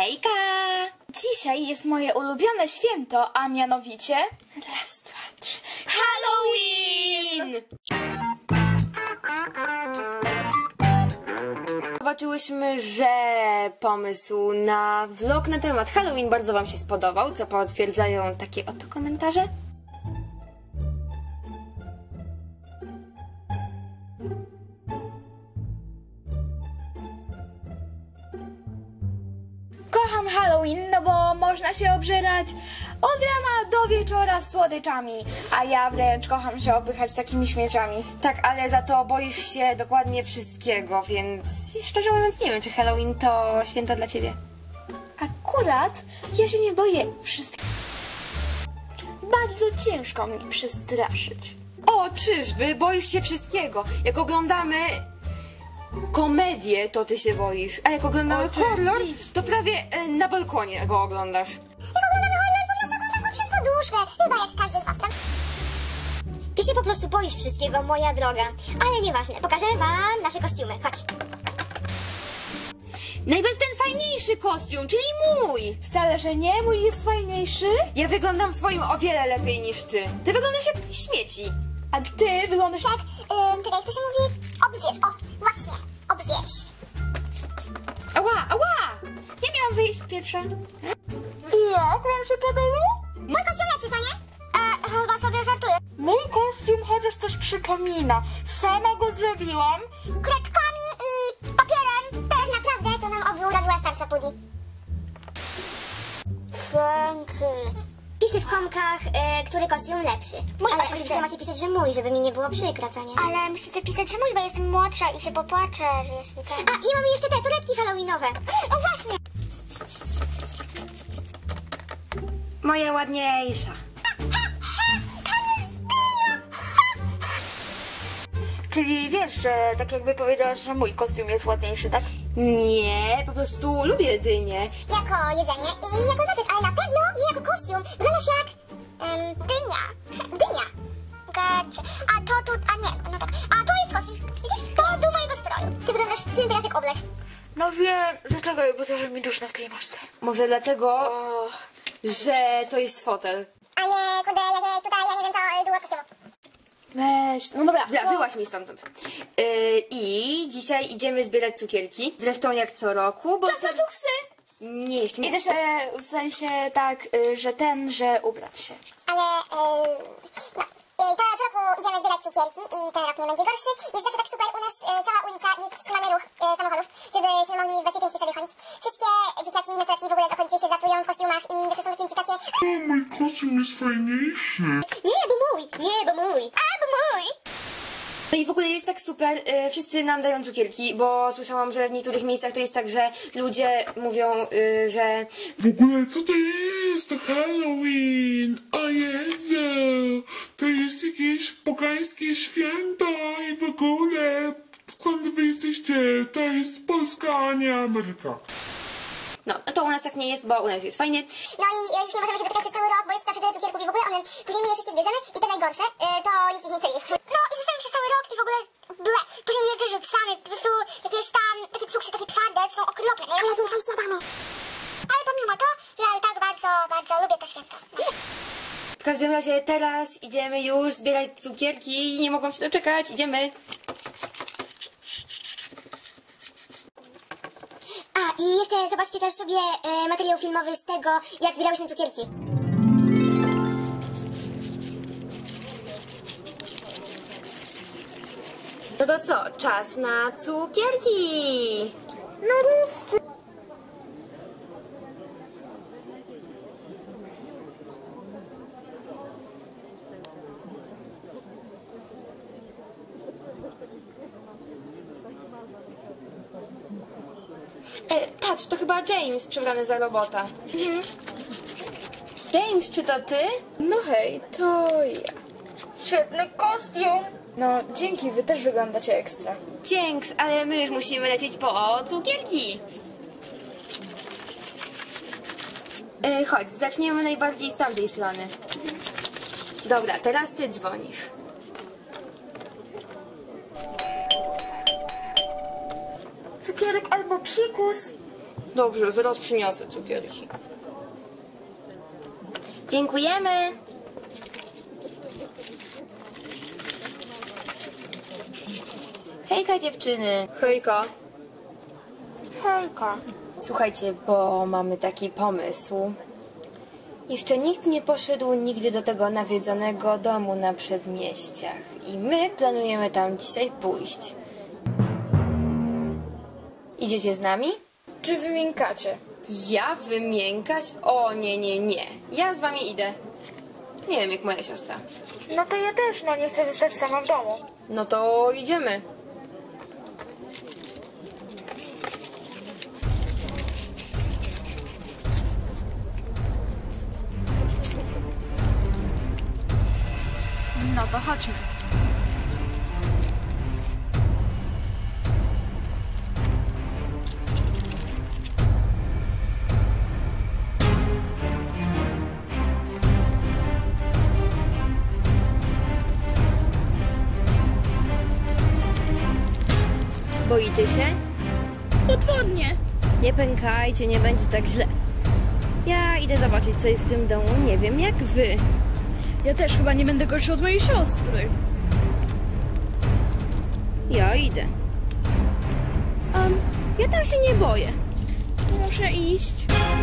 Hejka! Dzisiaj jest moje ulubione święto, a mianowicie... Raz, dwa, trzy... Halloween! Zobaczyłyśmy, że pomysł na vlog na temat Halloween bardzo wam się spodobał, co potwierdzają takie oto komentarze. Kocham Halloween, no bo można się obżerać od rana do wieczora z słodyczami, a ja wręcz kocham się opychać takimi śmieciami. Tak, ale za to boisz się dokładnie wszystkiego, więc szczerze mówiąc nie wiem, czy Halloween to święto dla ciebie. Akurat ja się nie boję wszystkiego. Bardzo ciężko mnie przestraszyć. O, czyżby? Boisz się wszystkiego. Jak oglądamy komedię, to ty się boisz, a jak oglądamy horror, to prawie na balkonie go oglądasz. Jak oglądamy horror, po prostu oglądam go przez poduszkę, chyba jak każdy z was, prawda? Ty się po prostu boisz wszystkiego, moja droga. Ale nieważne, pokażę wam nasze kostiumy, chodź. Najpierw ten fajniejszy kostium, czyli mój. Wcale, że nie, mój jest fajniejszy. Ja wyglądam w swoim o wiele lepiej niż ty. Ty wyglądasz jak śmieci. A ty wyglądasz Tak, czekaj, jak to się mówi? Obwieś, o, właśnie, obwieś. Ała, ała! Ja miałam wyjść pierwsza. Jak wam się podoba? Mój kostium lepszy, co nie? Chyba sobie żartuję. Mój kostium chociaż coś przypomina. Sama go zrobiłam. Kredkami i papierem. Tak naprawdę to nam obu robiła starsza Pudi. Dzięki. Piszcie w komkach, który kostium lepszy. Mój, ale oczywiście macie pisać, że mój, żeby mi nie było przykro, co nie? Ale musicie pisać, że mój, bo jestem młodsza i się popłaczę, że jeśli tak... A, i mamy jeszcze te torebki halloweenowe. O, właśnie. Moja ładniejsza. Czyli wiesz, że tak jakby powiedziałaś, że mój kostium jest ładniejszy, tak? Nie, po prostu lubię dynię. Jako jedzenie i jako zaczek, ale na pewno nie jako kostium. Wyglądasz jak... dynia. Dynia. Gacie. A to tu... A nie, no tak. A to jest kostium. Widzisz? To do mojego stroju. Ty wyglądasz w tym teraz jak oblek. No wiem, zaczekaj, bo trochę mi duszno w tej masce. Może dlatego, że to jest fotel. A nie, kurde, jakieś tutaj, ja nie wiem co, długo kostiumu. Weź, no dobra. Dobra, wyłaź mi stamtąd. I dzisiaj idziemy zbierać cukierki. Zresztą jak co roku, bo... Co za cuksy? Nie, jeszcze nie. Idę się, w sensie tak, że ubrać się. Ale, no, teraz roku idziemy zbierać cukierki i ten rok nie będzie gorszy. Jest zawsze tak super, u nas cała ulica jest wstrzymany ruch samochodów, żebyśmy mogli w bezpieczeństwie sobie chodzić. Wszystkie dzieciaki i nastolatki w ogóle z okolicy się zatują w kostiumach i zawsze są takie licytacje. Mój kostium jest fajniejszy. Nie, bo mój, bo mój. No i w ogóle jest tak super, wszyscy nam dają cukierki, bo słyszałam, że w niektórych miejscach to jest tak, że ludzie mówią, że... W ogóle co to jest? To Halloween! O Jezu! To jest jakieś pogańskie święto i w ogóle skąd wy jesteście? To jest Polska, a nie Ameryka. No to u nas tak nie jest, bo u nas jest fajnie. No i już nie możemy się dotykać przez cały rok, bo jest zawsze tyle cukierków i w ogóle one, później my je wszystkie zbierzemy i te najgorsze, to nikt ich nie chce jeść. No i zostawiamy przez cały rok i w ogóle ble, później je wyrzucamy, po prostu jakieś tam, takie cuksy, takie twarde, są okropne. Ale większość zjadamy. Ale pomimo to, ja i tak bardzo, bardzo lubię to święto. W każdym razie teraz idziemy już zbierać cukierki i nie mogą się doczekać, idziemy. A, i jeszcze zobaczcie też sobie materiał filmowy z tego, jak zbierałyśmy cukierki. No to co? Czas na cukierki! Nareszcie. Patrz, to chyba James przebrany za robota. James, czy to ty? No hej, to ja. Świetny kostium. No, dzięki, wy też wyglądacie ekstra. Dzięks, ale my już musimy lecieć po cukierki. Chodź, zaczniemy najbardziej z tamtej strony. Dobra, teraz ty dzwonisz. Cukierek albo psikus. Dobrze, zaraz przyniosę cukierki. Dziękujemy. Hejka dziewczyny. Hejka. Hejka. Słuchajcie, bo mamy taki pomysł. Jeszcze nikt nie poszedł nigdy do tego nawiedzonego domu na przedmieściach. I my planujemy tam dzisiaj pójść. Idziecie z nami? Czy wymiękacie? Ja wymiękać? O nie, nie, nie. Ja z wami idę. Nie wiem jak moja siostra. No to ja też, no nie chcę zostać sama w domu. No to idziemy. No to chodźmy. Boicie się? Potwornie. Nie pękajcie, nie będzie tak źle. Ja idę zobaczyć, co jest w tym domu. Nie wiem, jak wy. Ja też chyba nie będę gorszy od mojej siostry. Ja idę. Ja tam się nie boję. Muszę iść.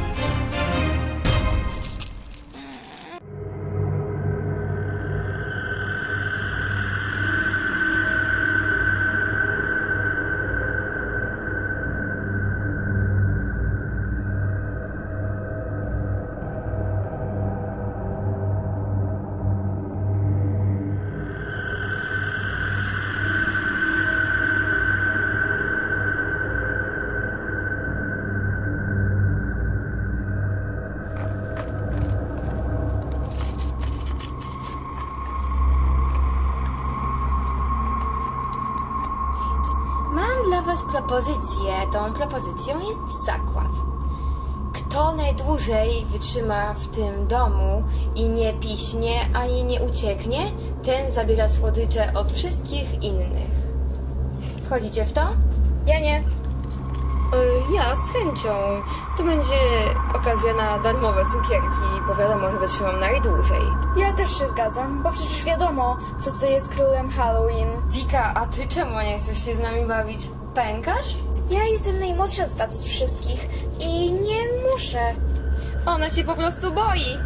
Mam dla was propozycję. Tą propozycją jest zakład. Kto najdłużej wytrzyma w tym domu i nie piśnie ani nie ucieknie, ten zabiera słodycze od wszystkich innych. Wchodzicie w to? Ja nie. Ja z chęcią. To będzie okazja na darmowe cukierki, bo wiadomo, że wytrzymam najdłużej. Ja też się zgadzam, bo przecież wiadomo, co tutaj jest królem Halloween. Wika, a ty czemu nie chcesz się z nami bawić? Pękasz? Ja jestem najmłodsza z was wszystkich i nie muszę. Ona się po prostu boi.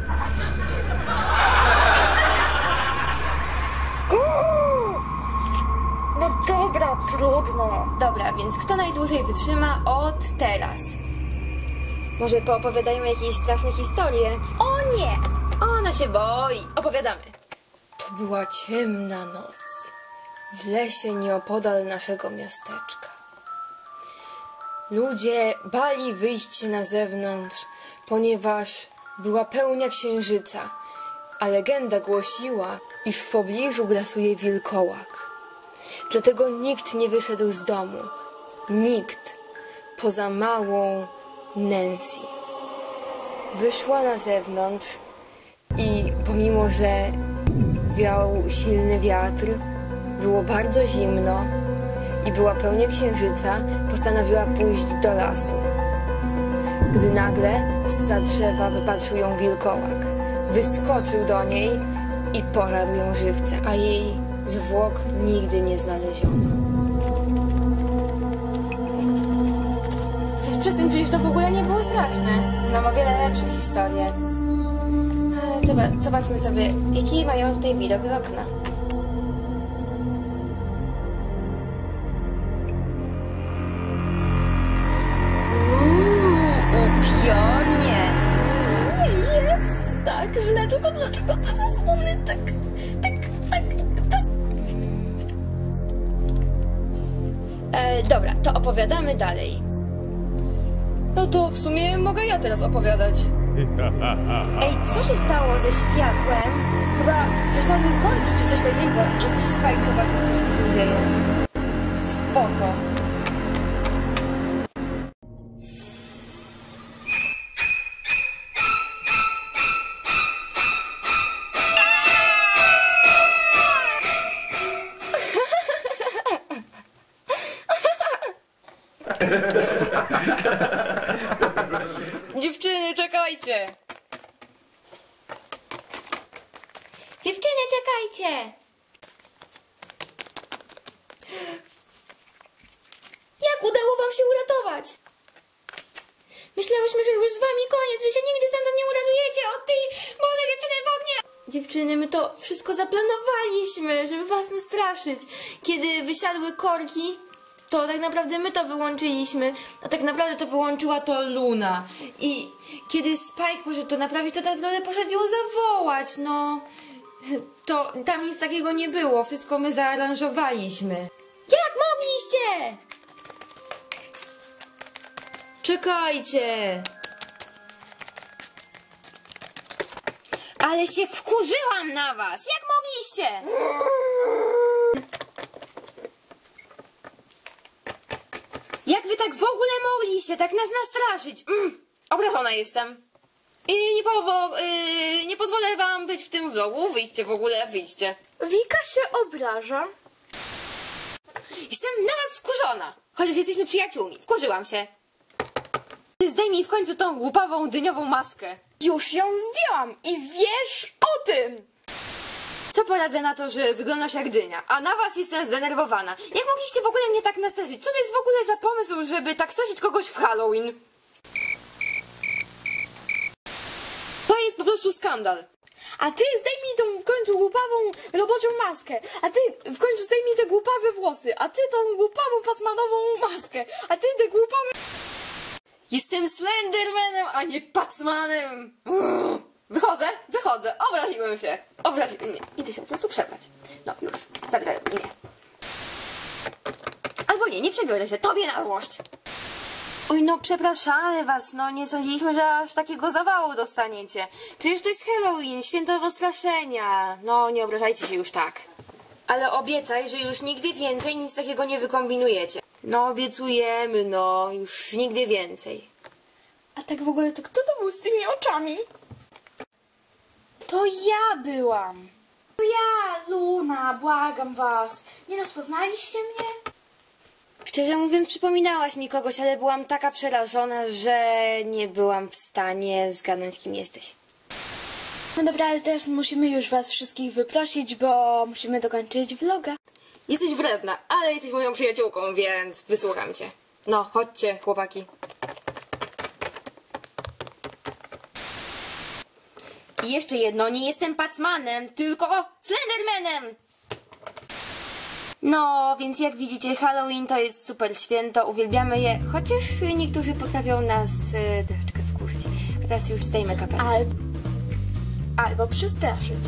No dobra, trudno. Dobra, więc kto najdłużej wytrzyma od teraz? Może poopowiadajmy jakieś straszne historie? O nie! Ona się boi. Opowiadamy. To była ciemna noc w lesie nieopodal naszego miasteczka. Ludzie bali wyjść na zewnątrz, ponieważ była pełnia księżyca, a legenda głosiła, iż w pobliżu grasuje wilkołak. Dlatego nikt nie wyszedł z domu. Nikt poza małą Nancy. Wyszła na zewnątrz i pomimo, że wiał silny wiatr, było bardzo zimno i była pełnia księżyca, postanowiła pójść do lasu. Gdy nagle zza drzewa wypatrzył ją wilkołak. Wyskoczył do niej i pożarł ją żywcem, a jej zwłok nigdy nie znaleziono. Chcesz przestań, przecież to w ogóle nie było straszne. Znam o wiele lepsze historie. Ale dobra, zobaczmy sobie, jaki mają tutaj widok z okna. Upiornie! Nie jest tak źle, tylko dlaczego te zasłony tak... Dobra, to opowiadamy dalej. No to w sumie mogę ja teraz opowiadać. Ej, co się stało ze światłem? Chyba wyszedły korki czy coś takiego. Idź, Spike, zobaczyć, co się z tym dzieje. Spoko. działajcie. Dziewczyny, czekajcie! Jak udało wam się uratować? Myślałyśmy, że już z wami koniec, że się nigdy stamtąd nie uratujecie od tej młodej dziewczyny w ognie! Dziewczyny, my to wszystko zaplanowaliśmy, żeby was nastraszyć. Kiedy wysiadły korki, to tak naprawdę my to wyłączyliśmy, a tak naprawdę to wyłączyła to Luna. I kiedy Spike poszedł to naprawić, to tak naprawdę poszedł ją zawołać, no... To tam nic takiego nie było, wszystko my zaaranżowaliśmy. Jak mogliście? Czekajcie. Ale się wkurzyłam na was, jak mogliście? Jak wy tak w ogóle mogliście tak nas nastraszyć? Obrażona jestem. I nie pozwolę wam być w tym vlogu. Wyjdźcie w ogóle, wyjdźcie. Wika się obraża. Jestem na was wkurzona. Chociaż jesteśmy przyjaciółmi. Wkurzyłam się. Zdejmij w końcu tą głupawą dyniową maskę. Już ją zdjęłam i wiesz o tym. Co poradzę na to, że wyglądasz jak dynia, a na was jestem zdenerwowana. Jak mogliście w ogóle mnie tak nastraszyć? Co to jest w ogóle za pomysł, żeby tak straszyć kogoś w Halloween? To jest po prostu skandal. A ty zdejmij tą w końcu głupawą roboczą maskę. A ty w końcu zdejmij te głupawe włosy. A ty tą głupawą pacmanową maskę. A ty te głupawe... Jestem Slendermanem, a nie Pacmanem. Wychodzę. Obraziłem się. Nie, idę się po prostu przebrać. No już, zabiorę mnie. Albo nie przebiorę się, tobie na złość. Oj, no przepraszamy was, no nie sądziliśmy, że aż takiego zawału dostaniecie. Przecież to jest Halloween, święto zastraszenia. No nie obrażajcie się już tak. Ale obiecaj, że już nigdy więcej nic takiego nie wykombinujecie. No obiecujemy, no już nigdy więcej. A tak w ogóle to kto to był z tymi oczami? To ja byłam. To ja, Luna, błagam was. Nie rozpoznaliście mnie? Szczerze mówiąc, przypominałaś mi kogoś, ale byłam taka przerażona, że nie byłam w stanie zgadnąć, kim jesteś. No dobra, ale teraz musimy już was wszystkich wyprosić, bo musimy dokończyć vloga. Jesteś wredna, ale jesteś moją przyjaciółką, więc wysłucham cię. No, chodźcie, chłopaki. I jeszcze jedno, nie jestem Pacmanem, tylko Slendermanem! No, więc jak widzicie, Halloween to jest super święto, uwielbiamy je, chociaż niektórzy potrafią nas troszeczkę wkurzyć. A teraz już zdejmę kapelusz. Albo przestraszyć.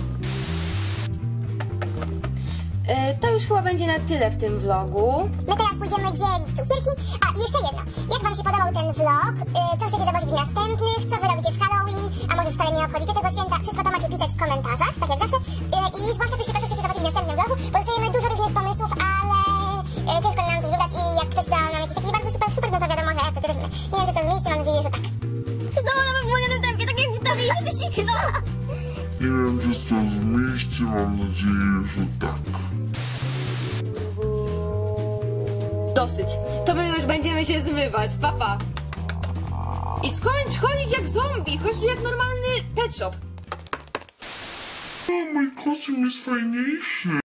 To już chyba będzie na tyle w tym vlogu. My teraz pójdziemy dzielić cukierki. A i jeszcze jedno. Jak wam się podobał ten vlog? Co chcecie zobaczyć w następnych? Co wy robicie w Halloween? A może wcale nie obchodzicie tego święta? Wszystko to macie pisać w komentarzach, tak jak zawsze. I zwłaszcza piszcie to, co chcecie zobaczyć w następnym vlogu, bo dostajemy dużo różnych pomysłów, ale ciężko nam coś wybrać i jak ktoś da nam jakiś taki bardzo super, no to wiadomo, że ja wtedy rozumiem. Nie wiem, czy to zmieści, mam nadzieję, że tak. Znowu na zwolnionym tempie, tak jak w tobie jest sikno. Nie wiem, czy to zmieści, mam nadzieję, że tak. Dosyć. To my już będziemy się zmywać. Pa. I skończ chodzić jak zombie. Chodź tu jak normalny pet shop. A mój kostium jest fajniejszy.